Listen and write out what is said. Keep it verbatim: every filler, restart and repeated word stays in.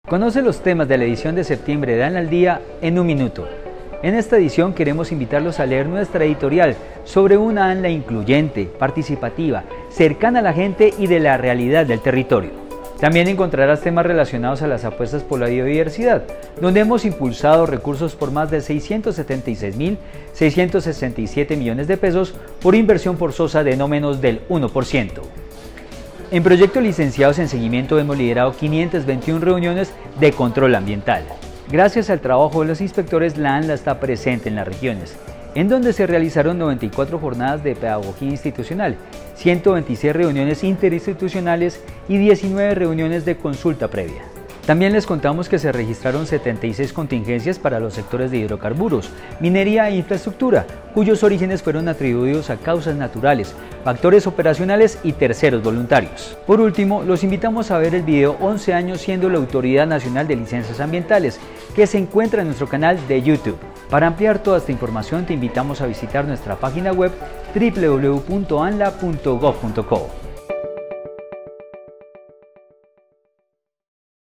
Conoce los temas de la edición de septiembre de ANLA al Día en un minuto. En esta edición queremos invitarlos a leer nuestra editorial sobre una ANLA incluyente, participativa, cercana a la gente y de la realidad del territorio. También encontrarás temas relacionados a las apuestas por la biodiversidad, donde hemos impulsado recursos por más de seiscientos setenta y seis mil seiscientos sesenta y siete millones de pesos por inversión forzosa de no menos del uno por ciento. En Proyecto Licenciados en Seguimiento hemos liderado quinientas veintiuna reuniones de control ambiental. Gracias al trabajo de los inspectores, la ANLA está presente en las regiones, en donde se realizaron noventa y cuatro jornadas de pedagogía institucional, ciento veintiséis reuniones interinstitucionales y diecinueve reuniones de consulta previa. También les contamos que se registraron setenta y seis contingencias para los sectores de hidrocarburos, minería e infraestructura, cuyos orígenes fueron atribuidos a causas naturales, factores operacionales y terceros voluntarios. Por último, los invitamos a ver el video once años siendo la Autoridad Nacional de Licencias Ambientales, que se encuentra en nuestro canal de YouTube. Para ampliar toda esta información te invitamos a visitar nuestra página web doble u doble u doble u punto anla punto gov punto co.